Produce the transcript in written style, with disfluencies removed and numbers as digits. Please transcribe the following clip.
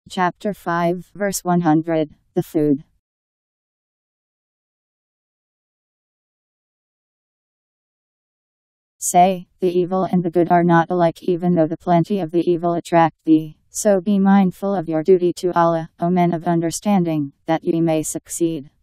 Chapter 5, verse 100, the food. Say, the evil and the good are not alike, even though the plenty of the evil attract thee. So be mindful of your duty to Allah, O men of understanding, that ye may succeed.